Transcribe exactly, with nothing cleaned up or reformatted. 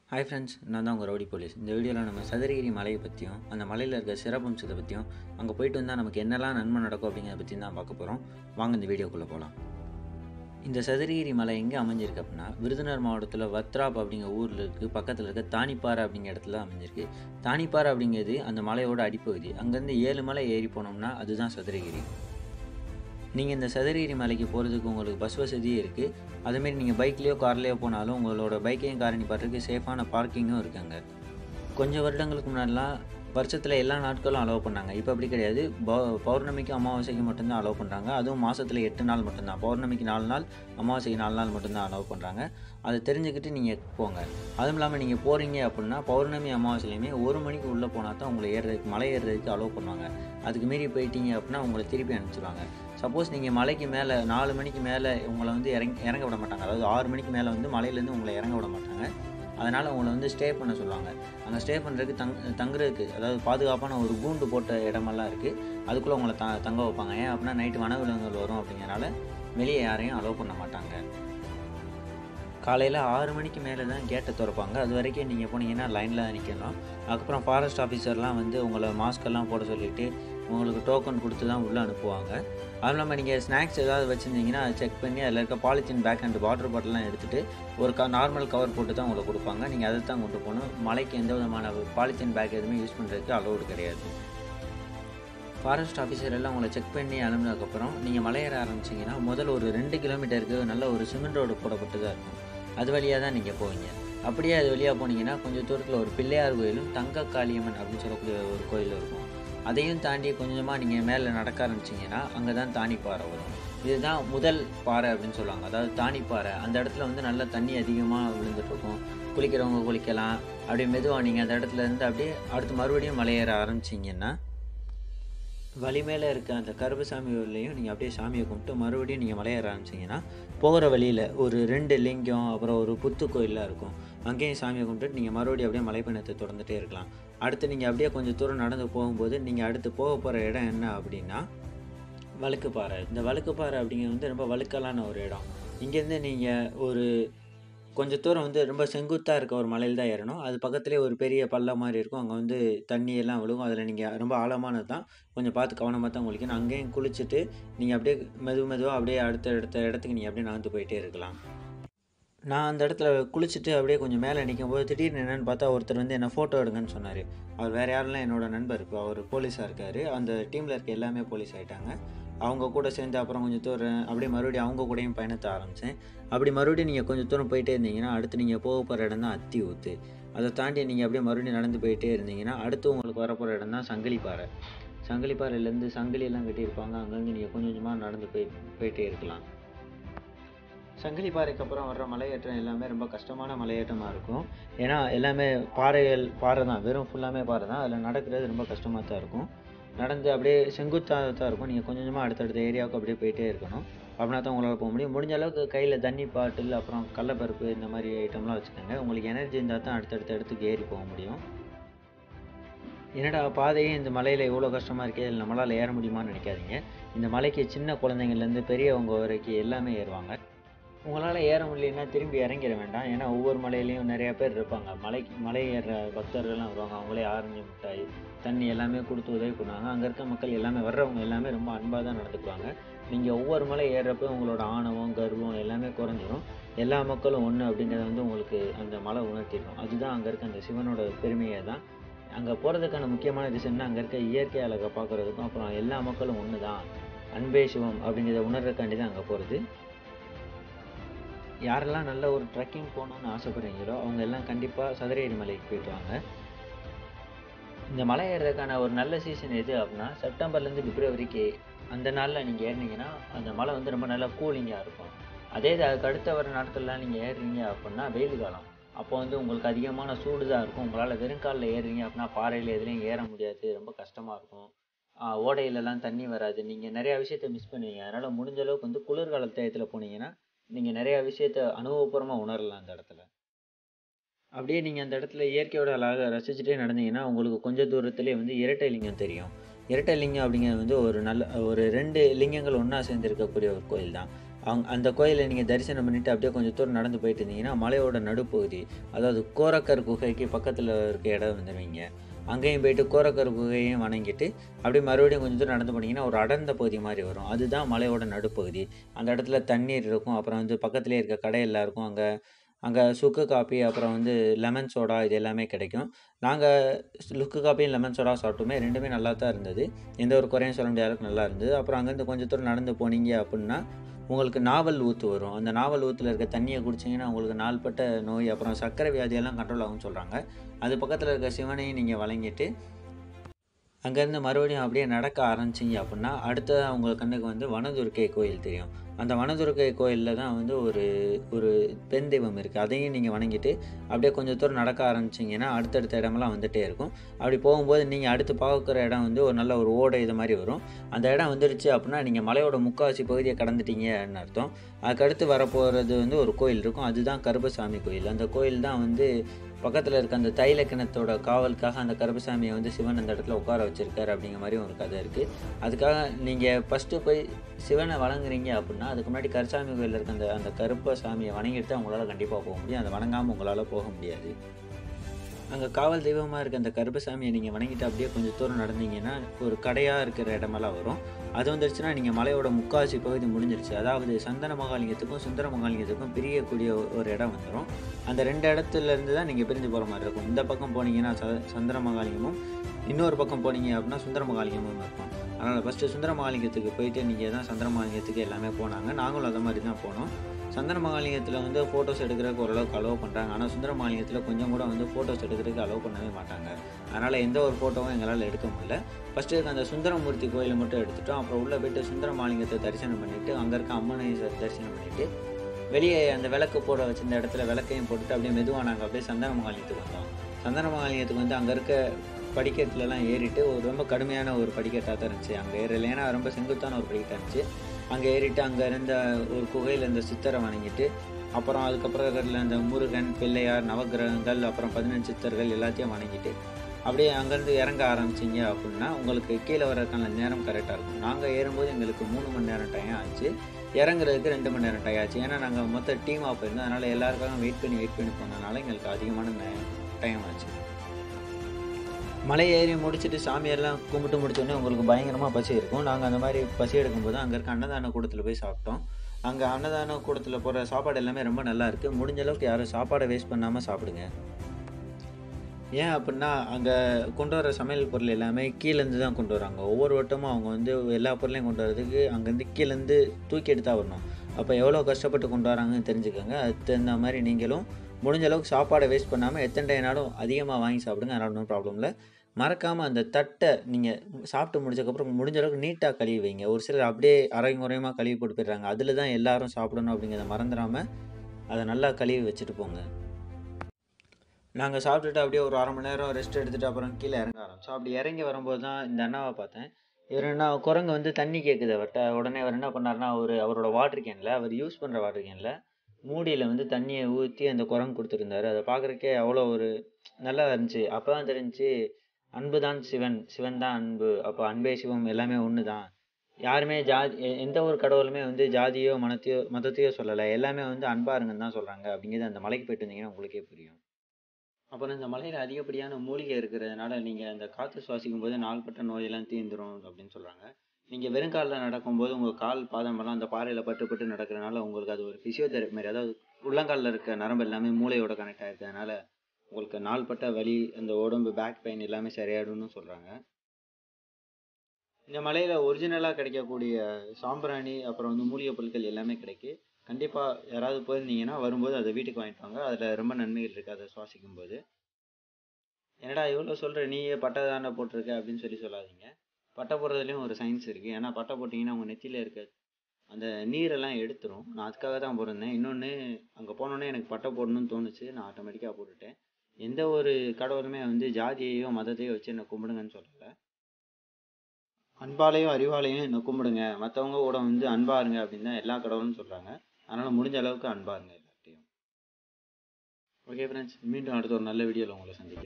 Hi friends, நான் தான் உங்கள் ரவுடி போலீஸ். இந்த வீடியோவில் நம்ம சதுரகிரி மலையை பற்றியும் அந்த மலையில் இருக்க சிறப்பம்சத்தை பற்றியும் அங்கே போயிட்டு வந்தால் நமக்கு என்னெல்லாம் நன்மை நடக்கும் அப்படிங்கிறத பற்றி தான் பார்க்க போகிறோம். வாங்க இந்த வீடியோக்குள்ளே போகலாம். இந்த சதுரகிரி மலை எங்கே அமைஞ்சிருக்கு அப்படின்னா விருதுநகர் மாவட்டத்தில் வத்ராப் அப்படிங்கிற ஊரில் இருக்குது. பக்கத்தில் இருக்க தானிப்பாறை அப்படிங்கிற இடத்துல அமைஞ்சிருக்கு. தானிப்பாறை அப்படிங்கிறது அந்த மலையோட அடிப்பகுதி. அங்கேருந்து ஏழு மலை ஏறி போனோம்னா அதுதான் சதுரகிரி. நீங்கள் இந்த சதுரகிரி மலைக்கு போகிறதுக்கு உங்களுக்கு பஸ் வசதியும் இருக்குது. அதேமாரி நீங்கள் பைக்லேயோ கார்லேயோ போனாலும் உங்களோட பைக்கையும் காரை நிப்பாட்டுறதுக்கு சேஃபான பார்க்கிங்கும் இருக்காங்க. கொஞ்சம் வருடங்களுக்கு முன்னாடிலாம் வருஷத்தில் எல்லா நாட்களும் அலோவ் பண்ணாங்க. இப்போ அப்படி கிடையாது. பௌர்ணமிக்கு அமாவாசைக்கு மட்டும்தான் அலோவ் பண்ணுறாங்க. அதுவும் மாதத்தில் எட்டு நாள் மட்டும்தான். பௌர்ணமிக்கு நாலு நாள், அமாவாசைக்கு நாலு நாள் மட்டும்தான் அலோவ் பண்ணுறாங்க. அதை தெரிஞ்சுக்கிட்டு நீங்கள் போங்க. அதுவும் இல்லாமல் நீங்கள் போகிறீங்க அப்படின்னா பௌர்ணமி அமாவாசையிலையுமே ஒரு மணிக்கு உள்ளே போனால் தான் உங்களை ஏறுறதுக்கு மலை ஏறுறதுக்கு அலோவ் பண்ணுவாங்க. அதுக்கு மீறி போயிட்டீங்க அப்படின்னா உங்களை திருப்பி அனுப்பிச்சிடுவாங்க. சப்போஸ் நீங்கள் மலைக்கு மேலே நாலு மணிக்கு மேலே உங்களை வந்து இறங்கி இறங்க விட மாட்டாங்க. அதாவது ஆறு மணிக்கு மேலே வந்து மலையிலேருந்து உங்களை இறங்க விட மாட்டாங்க. அதனால் உங்களை வந்து ஸ்டே பண்ண சொல்லுவாங்க. அங்கே ஸ்டே பண்ணுறதுக்கு தங் தங்குறதுக்கு அதாவது பாதுகாப்பான ஒரு கூண்டு போட்ட இடமெல்லாம் இருக்குது. அதுக்குள்ளே உங்களை த தங்க வைப்பாங்க. ஏன் அப்படின்னா நைட்டு வனவிலங்குகள் வரும் அப்படிங்கிறனால வெளியே யாரையும் அலோவ் பண்ண மாட்டாங்க. காலையில் ஆறு மணிக்கு மேலே தான் கேட்டை திறப்பாங்க. அது வரைக்கும் நீங்கள் போனீங்கன்னா லைனில் தான் நிற்கணும். அதுக்கப்புறம் ஃபாரஸ்ட் ஆஃபீஸர்லாம் வந்து உங்களை மாஸ்கெல்லாம் போட சொல்லிவிட்டு உங்களுக்கு டோக்கன் கொடுத்து தான் உள்ளே அனுப்புவாங்க. அதுவும் இல்லாமல் நீங்கள் ஸ்நாக்ஸ் ஏதாவது வச்சுருந்தீங்கன்னா அதை செக் பண்ணி அதில் இருக்க பாலித்தீன் பேக் அண்ட் வாட்டர் பாட்டிலாம் எடுத்துகிட்டு ஒரு க நார்மல் கவர் போட்டு தான் உங்களை கொடுப்பாங்க. நீங்கள் அதை தான் கொண்டு போகணும். மலைக்கு எந்த விதமான பாலித்தீன் பேக் எதுவுமே யூஸ் பண்ணுறதுக்கு அலோடு கிடையாது. ஃபாரஸ்ட் ஆஃபீஸர் எல்லாம் உங்களை செக் பண்ணி அனுப்பினதுக்கப்புறம் நீங்கள் மலையேற ஆரம்பிச்சிங்கன்னா முதல் ஒரு ரெண்டு கிலோமீட்டருக்கு நல்ல ஒரு சிமெண்ட் ரோடு போடப்பட்டு தான் இருக்கும். அது வழியாக தான் நீங்கள் போவீங்க. அப்படியே அது வழியாக போனீங்கன்னா கொஞ்சம் தூரத்தில் ஒரு பிள்ளையார் கோயிலும் தங்க காளியம்மன் அப்படின்னு சொல்லக்கூடிய ஒரு கோயில் இருக்கும். அதையும் தாண்டி கொஞ்சமாக நீங்கள் மேலே நடக்க ஆரம்பிச்சிங்கன்னா அங்கே தான் தானிப்பாறை வரும். இதுதான் முதல் பாறை அப்படின்னு சொல்லுவாங்க. அதாவது தானிப்பாறை. அந்த இடத்துல வந்து நல்லா தண்ணி அதிகமாக விழுந்துட்டுருக்கும். குளிக்கிறவங்க குளிக்கலாம். அப்படியே மெதுவாக நீங்கள் அந்த இடத்துல இருந்து அப்படியே அடுத்து மறுபடியும் மலையேற ஆரம்பிச்சிங்கன்னா வழி மேலே இருக்க அந்த கருப்பசாமி ஊர்லேயும் நீங்கள் அப்படியே சாமியை கும்பிட்டு மறுபடியும் நீங்கள் மலையேற ஆரம்பிச்சிங்கன்னா போகிற வழியில் ஒரு ரெண்டு லிங்கம் அப்புறம் ஒரு புத்து கோயிலாக இருக்கும். அங்கேயும் சாமியை கும்பிட்டு நீங்கள் மறுபடியும் அப்படியே மலைப்பயணத்தை தொடர்ந்துகிட்டே இருக்கலாம். அடுத்து நீங்கள் அப்படியே கொஞ்சம் தூரம் நடந்து போகும்போது நீங்கள் அடுத்து போக போகிற இடம் என்ன அப்படின்னா வழுக்குப்பாறை. இந்த வழுக்குப்பாறை அப்படிங்கிறது வந்து ரொம்ப வழுக்கலான ஒரு இடம். இங்கேருந்து நீங்கள் ஒரு கொஞ்சம் தூரம் வந்து ரொம்ப செங்குத்தாக இருக்க ஒரு மலையில் தான் ஏறணும். அது பக்கத்துலேயே ஒரு பெரிய பள்ளம் மாதிரி இருக்கும். அங்கே வந்து தண்ணி எல்லாம் விழுகும். அதில் நீங்கள் ரொம்ப ஆழமானது தான், கொஞ்சம் பார்த்து கவனமாக தான் குளிக்கணும். அங்கேயும் குளிச்சுட்டு நீங்கள் அப்படியே மெது மெதுவாக அப்படியே அடுத்த அடுத்த இடத்துக்கு நீங்கள் அப்படியே நகர்ந்து போயிட்டே இருக்கலாம். நான் அந்த இடத்துல குளிச்சுட்டு அப்படியே கொஞ்சம் மேலே நிற்கும்போது திடீர்னு என்னென்னு பார்த்தா ஒருத்தர் வந்து என்னை ஃபோட்டோ எடுங்கன்னு சொன்னார். அவர் வேறு யாரெல்லாம் என்னோடய நண்பர். இப்போ அவர் போலீஸாக இருக்கார். அந்த டீமில் இருக்க எல்லாமே போலீஸ் ஆகிட்டாங்க. அவங்க கூட சேர்ந்து அப்புறம் கொஞ்சம் தூரம் அப்படியே மறுபடியும் அவங்க கூடயும் பயணத்தை ஆரம்பித்தேன். அப்படி மறுபடியும் நீங்கள் கொஞ்சம் தூரம் போயிட்டே இருந்தீங்கன்னா அடுத்து நீங்கள் போக போகிற இடம் தான் அத்தி ஊற்று. அதை தாண்டி நீங்கள் அப்படியே மறுபடியும் நடந்து போயிட்டே இருந்தீங்கன்னா அடுத்து உங்களுக்கு வரப்போகிற இடம் தான் சங்கிலிப்பாறை. சங்கிலிப்பாறையிலேருந்து சங்கிலியெல்லாம் கட்டியிருப்பாங்க. அங்கேருந்து நீங்கள் கொஞ்சம் கொஞ்சமாக நடந்து போய் போயிட்டே இருக்கலாம். சங்கிலிப்பாறைக்கு அப்புறம் வர்ற மலையேற்றம் எல்லாமே ரொம்ப கஷ்டமான மலையேற்றமாக இருக்கும். ஏன்னா எல்லாமே பாறைகள் பாறை தான், வெறும் ஃபுல்லாமே பாறை தான். அதில் நடக்கிறது ரொம்ப கஷ்டமாக தான் இருக்கும். நடந்து அப்படியே செங்குத்தாக தான் இருக்கும். நீங்கள் கொஞ்சம் கொஞ்சமாக அடுத்தடுத்த ஏரியாவுக்கு அப்படியே போயிட்டே இருக்கணும். அப்படின்னா தான் உங்களால் போக முடியும். முடிஞ்ச அளவுக்கு கையில் தண்ணி பாட்டில் அப்புறம் கடலப்பருப்பு இந்த மாதிரி ஐட்டம்லாம் வச்சுக்கோங்க. உங்களுக்கு எனர்ஜி இருந்தால் தான் அடுத்தடுத்த இடத்துக்கு ஏறி போக முடியும். என்னடா பாதையே இந்த மலையில் எவ்வளோ கஷ்டமாக இருக்கே, இல்லை நம்மளால் ஏற முடியுமான்னு நினைக்காதீங்க. இந்த மலைக்கு சின்ன குழந்தைங்கள்லேருந்து பெரியவங்க வரைக்கும் எல்லாமே ஏறுவாங்க. உங்களால் ஏற முடியலன்னா திரும்பி இறங்கிட வேண்டாம். ஏன்னா ஒவ்வொரு மலையிலையும் நிறையா பேர் இருப்பாங்க. மலைக்கு மலை ஏறுற பக்தர்கள்லாம் வருவாங்க. அவங்களே ஆரஞ்சு மிட்டாய் தண்ணி எல்லாமே கொடுத்து உதவி பண்ணுவாங்க. அங்கே இருக்க மக்கள் எல்லாமே வர்றவங்க எல்லாமே ரொம்ப அன்பாக தான் நடந்துக்குவாங்க. நீங்கள் ஒவ்வொரு மலை ஏறுறப்போ உங்களோட ஆணவம் கர்வம் எல்லாமே குறைஞ்சிரும். எல்லா மக்களும் ஒன்று அப்படிங்கிறத வந்து உங்களுக்கு அந்த மலை உணர்த்திடும். அதுதான் அங்கே இருக்க அந்த சிவனோட பெருமையை தான். அங்கே போகிறதுக்கான முக்கியமான ரீசன்னா அங்கே இருக்க இயற்கை அழகை பார்க்குறதுக்கும் அப்புறம் எல்லா மக்களும் ஒன்று தான், அன்பே சிவம் அப்படிங்கிறத உணர்றதுக்காண்டி தான் அங்கே போகிறது. யாரெல்லாம் நல்ல ஒரு ட்ரெக்கிங் போகணுன்னு ஆசைப்படுறீங்களோ அவங்க எல்லாம் கண்டிப்பாக சதுரகிரி மலைக்கு போயிட்டு வாங்க. இந்த மலை ஏறுறதுக்கான ஒரு நல்ல சீசன் எது அப்படின்னா செப்டம்பர்லேருந்து பிப்ரவரிக்கு அந்த நாளில் நீங்கள் ஏறினீங்கன்னா அந்த மலை வந்து ரொம்ப நல்லா கூலிங்காக இருக்கும். அதே இது அதுக்கு அடுத்த வர நாட்கள்லாம் நீங்கள் ஏறுறீங்க அப்படின்னா வெயில் காலம். அப்போ வந்து உங்களுக்கு அதிகமான சூடு தான் இருக்கும். உங்களால் வெறுங்காலில் ஏறுறீங்க அப்படின்னா பாறையில் எதுலேயும் ஏற முடியாது, ரொம்ப கஷ்டமாக இருக்கும். ஓடையிலலாம் தண்ணி வராது. நீங்கள் நிறையா விஷயத்த மிஸ் பண்ணுவீங்க. அதனால் முடிஞ்ச அளவுக்கு வந்து குளிர்கால டயத்தில் போனீங்கன்னா நீங்கள் நிறையா விஷயத்த அனுபவபூர்வமாக உணரலாம் அந்த இடத்துல. அப்படியே நீங்கள் அந்த இடத்துல இயற்கையோட அழகை ரசிச்சுட்டே நடந்தீங்கன்னா உங்களுக்கு கொஞ்சம் தூரத்துலேயே வந்து இரட்டை லிங்கம் தெரியும். இரட்டை லிங்கம் அப்படிங்கிறது வந்து ஒரு நல்ல ஒரு ரெண்டு லிங்கங்கள் ஒன்றா சேர்ந்து இருக்கக்கூடிய ஒரு கோயில் தான். அங் அந்த கோயிலை நீங்கள் தரிசனம் பண்ணிவிட்டு அப்படியே கொஞ்சம் தூரம் நடந்து போயிட்டு இருந்தீங்கன்னா மலையோட நடுப்பகுதி, அதாவது கோரக்கர் குகைக்கு பக்கத்தில் இருக்க இடம் வந்துடுவீங்க. அங்கேயும் போயிட்டு கோரக்கர் குகையையும் வணங்கிட்டு அப்படியே மறுபடியும் கொஞ்சம் தூரம் நடந்து போனீங்கன்னா ஒரு அடர்ந்த பகுதி மாதிரி வரும். அதுதான் மலையோட நடுப்பகுதி. அந்த இடத்துல தண்ணீர் இருக்கும். அப்புறம் வந்து பக்கத்திலேயே இருக்க கடையெல்லாம் இருக்கும். அங்கே அங்கே சுக்கு காப்பி, அப்புறம் வந்து லெமன் சோடா இது எல்லாமே கிடைக்கும். நாங்க லுக்கு காப்பியும், லெமன் சோடா சாப்பிட்டோமே. ரெண்டுமே நல்லா தான் இருந்தது. எந்த ஒரு குறையும் சொல்ல முடியாத அளவுக்கு நல்லா இருந்தது. அப்புறம் அங்கேருந்து கொஞ்சம் தூரம் நடந்து போனீங்க அப்புட்னா, உங்களுக்கு நாவல் ஊத்து வரும். அந்த நாவல் ஊத்துல இருக்க தண்ணிய குடிச்சீங்கன்னா, உங்களுக்கு நாள்பட்ட நோய், அப்புறம் சர்க்கரை வியாதியெல்லாம் கண்ட்ரோல் ஆகும்னு சொல்றாங்க. அது பக்கத்துல இருக்க சிவனையும் நீங்க வணங்கிட்டு அங்கேருந்து மறுபடியும் அப்படியே நடக்க ஆரம்பிச்சிங்க அப்புட்னா, அடுத்ததா உங்க கண்ணுக்கு வந்து வனதுர்க்கை கோயில் தெரியும். அந்த வனதுர்க்கை கோயில்ல தான் வந்து ஒரு ஒரு பெண் தெய்வம் இருக்கு. அதையும் நீங்க வணங்கிட்டு, அப்படியே கொஞ்சம் தூரம் நடக்க ஆரம்பிச்சீங்கன்னா, அடுத்தடுத்த இடமெல்லாம் வந்துட்டே இருக்கும். அப்படி போகும்போது நீங்க அடுத்து பார்க்குற இடம் வந்து ஒரு நல்ல ஒரு ஓடை இது மாரி வரும். அந்த இடம் வந்துருச்சு அப்புட்னா, நீங்க மலையோட முக்காவாசி பகுதிய கடந்துட்டீங்கன்னு அர்த்தம். அதுக்கடுத்து வரப்போறது வந்து ஒரு கோயில் இருக்கும். அதுதான் கருப்பசாமி கோயில். அந்த கோயில் தான் வந்து பக்கத்துல இருக்க அந்த தைல கிணத்தோட காவலுக்காக அந்த கருப்பசாமிய வந்து சிவன் அந்த இடத்துல உட்கார வச்சிருக்காரு அப்படிங்கிற மாரி ஒரு கதை இருக்கு. அதுக்காக நீங்க ஃபர்ஸ்ட்டு போய் சிவன வணங்குறீங்க அப்புட்னா, அதுக்கு முன்னாடி கருச்சாமி கோயில்ல இருக்க அந்த அந்த கருப்பசாமிய வணங்கிட்டு தான் உங்களால கண்டிப்பா போக முடியும். அத வணங்காம உங்களால போக முடியாது. அங்க காவல் தெய்வமா இருக்க அந்த கருப்பசாமிய நீங்க வணங்கிட்டு அப்படியே கொஞ்சம் தூரம் நடந்தீங்கன்னா, ஒரு கடையா இருக்கிற இடமெல்லாம் வரும். அது வந்துருச்சுன்னா, நீங்க மலையோட முக்காவாசி பகுதி முடிஞ்சிருச்சு. அதாவது சந்தன மகாலிங்கத்துக்கும், சுந்தர மகாலிங்கத்துக்கும் பிரியக்கூடிய ஒரு இடம் வந்துரும். அந்த ரெண்டு இடத்துல இருந்து தான் நீங்க பிரிஞ்சு போற மாரி இருக்கும். இந்த பக்கம் போனீங்கன்னா ச சந்திர மகாலிங்கமும், இன்னொரு பக்கம் போனீங்க அப்படின்னா சுந்தர மகாலிங்கமும் இருக்கும். அதனால ஃபர்ஸ்ட்டு சுந்தர மகாலிங்கத்துக்கு போயிட்டு நீங்க தான் சந்திர மகாலிங்கத்துக்கு எல்லாமே போனாங்க. நாங்களும் அந்த மாரி தான் போனோம். சந்தன மகாலிங்கத்தில வந்து ஃபோட்டோஸ் எடுக்கிறதுக்கு ஓரளவுக்கு அலோவ் பண்றாங்க. ஆனா சுந்தர மகாலிங்கத்தில கொஞ்சம் கூட வந்து ஃபோட்டோஸ் எடுக்கிறதுக்கு அலோவ் பண்ணவே மாட்டாங்க. அதனால எந்த ஒரு ஃபோட்டோவும் எங்களால எடுக்க முடியல. ஃபர்ஸ்ட்டு அந்த சுந்தரமூர்த்தி கோயில மட்டும் எடுத்துட்டோம். அப்புறம் உள்ள போயிட்டு சுந்தர மகாலிங்கத்த தரிசனம் பண்ணிட்டு, அங்க இருக்க அம்மனை ச தரிசனம் பண்ணிட்டு, வெளியே அந்த விளக்கு போட வச்சிருந்த இடத்துல விளக்கையும் போட்டுட்டு அப்படியே மெதுவா நாங்க அப்படியே சந்தன மகாலிங்கத்துக்கு வந்தோம். சந்தன மகாலிங்கத்துக்கு வந்து அங்க இருக்க படிக்கட்டுலலாம் ஏறிட்டு ஒரு ரொம்ப கடுமையான ஒரு படிக்கட்டா தான் இருந்துச்சு. அங்க ஏறல. ஏன்னா ரொம்ப செங்குத்தான ஒரு படிக்கட்டா இருந்துச்சு. அங்க ஏறிட்டு அங்க இருந்த ஒரு குகையில இருந்த சித்தரை வணங்கிட்டு, அப்புறம் அதுக்கப்புறம் இருக்கிறதுல அந்த முருகன், பிள்ளையார், நவக்கிரகங்கள், அப்புறம் பதினெட்டு சித்தர்கள் எல்லாத்தையும் வணங்கிட்டு, அப்படியே அங்கேருந்து இறங்க ஆரம்பிச்சீங்க அப்புட்னா, உங்களுக்கு கீழ வர்றதுக்கான நேரம் கரெக்ட்டா இருக்கும். நாங்க ஏறும்போது எங்களுக்கு மூணு மணி நேரம் டைம் ஆச்சு. இறங்குறதுக்கு ரெண்டு மணி நேரம் டைம் ஆச்சு. ஏன்னா நாங்க மொத்த டீமா போயிருந்தோம். அதனால எல்லாருக்காகவும் வெயிட் பண்ணி வெயிட் பண்ணி போனதுனால எங்களுக்கு அதிகமான நே டைம் ஆச்சு. மலை ஏறி முடிச்சுட்டு சாமியெல்லாம் கும்பிட்டு முடிச்சோடனே உங்களுக்கு பயங்கரமா பசி இருக்கும். நாங்க அந்த மாரி பசி எடுக்கும்போது அங்க இருக்க அன்னதான கூடத்துல போய் சாப்பிட்டோம். அங்க அன்னதான கூடத்துல போடுற சாப்பாடு எல்லாமே ரொம்ப நல்லா இருக்கு. முடிஞ்ச அளவுக்கு யாரும் சாப்பாட வேஸ்ட் பண்ணாம சாப்பிடுங்க. ஏன் அப்புட்னா, அங்க கொண்டு வர சமையல் பொருள் எல்லாமே கீழேருந்து தான் கொண்டு வராங்க. ஒவ்வொரு வட்டமும் அவங்க வந்து எல்லா பொருளையும் கொண்டு வரதுக்கு அங்கேருந்து கீழேருந்து தூக்கி எடுத்தா வரணும். அப்ப எவ்வளோ கஷ்டப்பட்டு கொண்டு வராங்கன்னு தெரிஞ்சுக்கங்க. அதுக்கு தகுந்த மாரி நீங்களும் முடிஞ்ச அளவுக்கு சாப்பாட வேஸ்ட் பண்ணாம எத்தன டைம்னாலும் அதிகமா வாங்கி சாப்பிடுங்க. அதனால ஒண்ணும் ப்ராப்ளம் இல்ல. மறக்காம அந்த தட்ட நீங்க சாப்பிட்டு முடிச்சதுக்கப்புறம் முடிஞ்ச அளவுக்கு நீட்டா கழுவி வைங்க. ஒரு சிலர் அப்படியே அரையும் குறையுமா கழுவி போட்டு போயிடுறாங்க. அதில தான் எல்லாரும் சாப்பிடணும் அப்படிங்கிறத மறந்துறாம, அத நல்லா கழுவி வச்சுட்டு போங்க. நாங்க சாப்பிட்டுட்டு அப்படியே ஒரு அரை மணி நேரம் ரெஸ்ட் எடுத்துட்டு அப்புறம் கீழ இறங்க ஆரம்பிச்சோம். அப்படி இறங்கி வரும்போது தான் இந்த அண்ணாவ பார்த்தேன். இவரு என்ன குரங்கு வந்து தண்ணி கேட்குது அவர்ட்ட. உடனே அவர் என்ன பண்ணாருன்னா, அவரு அவரோட வாட்டர் கேன்ல அவர் யூஸ் பண்ற வாட்டர் கேன்ல மூடியில வந்து தண்ணிய ஊத்தி அந்த குரங்கு குடுத்துருந்தாரு. அத பார்க்கறதுக்கே அவ்வளோ ஒரு நல்லா இருந்துச்சு. அப்பதான் தெரிஞ்சுச்சு, அன்பு தான் சிவன், சிவன் தான் அன்பு. அப்ப அன்பே சிவம் எல்லாமே ஒண்ணு தான். யாருமே ஜாதி எ எந்த ஒரு கடவுளுமே வந்து ஜாதியோ, மனத்தையோ மதத்தையோ சொல்லல. எல்லாமே வந்து அன்பா இருங்கன்னு தான் சொல்றாங்க. அப்படிங்கிறது அந்த மலைக்கு போயிட்டு வந்தீங்கன்னா உங்களுக்கே புரியும். அப்புறம் இந்த மலையில அதிகப்படியான மூலிகை இருக்கிறதுனால, நீங்க அந்த காத்து சுவாசிக்கும்போது நாள்பட்ட நோயெல்லாம் தீர்ந்துரும் அப்படின்னு சொல்றாங்க. நீங்க வெறுங்கால்ல நடக்கும்போது உங்க கால், பாதமெல்லாம் அந்த பாறையில பட்டு பட்டு நடக்கிறனால உங்களுக்கு அது ஒரு பிசியோதெரபி மாரி. அதாவது உள்ளங்கால்ல இருக்க நரம்பு எல்லாமே மூளையோட கனெக்ட் ஆயிருக்கிறதுனால, உங்களுக்கு நாள்பட்ட வலி, அந்த உடம்பு பேக் பெயின் எல்லாமே சரியாயிடும்னு சொல்றாங்க. இந்த மலையில ஒரிஜினலா கிடைக்கக்கூடிய சாம்பிராணி, அப்புறம் வந்து மூலிகை பொருட்கள் எல்லாமே கிடைக்கும். கண்டிப்பா யாராவது போயிருந்தீங்கன்னா, வரும்போது அத வீட்டுக்கு வாங்கிட்டு வாங்க. அதுல ரொம்ப நன்மைகள் இருக்கு அத சுவாசிக்கும்போது. என்னடா இவ்ளோ சொல்ற நீயே பட்டை தானே போட்டிருக்க அப்படின்னு சொல்லி சொல்லாதீங்க. பட்டை போடுறதுலயும் ஒரு சயின்ஸ் இருக்கு. ஏன்னா பட்டை போட்டீங்கன்னா உங்க நெத்தியில இருக்க அந்த நீரெல்லாம் எடுத்துரும். நான் அதுக்காக தான் போட்டிருந்தேன். இன்னொன்னு அங்க போனோனே எனக்கு பட்டை போடணும்னு தோணுச்சு. நான் ஆட்டோமேட்டிக்கா போட்டுட்டேன். எந்த ஒரு கடவுளுமே வந்து ஜாதியையோ, மதத்தையோ வச்சு என்ன கும்பிடுங்கன்னு சொல்லல. அன்பாலயும், அறிவாலயும் என்ன கும்பிடுங்க. மத்தவங்க கூட வந்து அன்பா இருங்க அப்படின்னு தான் எல்லா கடவுளும் சொல்றாங்க. அதனால முடிஞ்ச அளவுக்கு அன்பா இருங்க எல்லார்ட்டயும். ஓகே ஃப்ரெண்ட்ஸ், மீண்டும் அடுத்த ஒரு நல்ல வீடியோல உங்கள சந்திக்கிறேன்.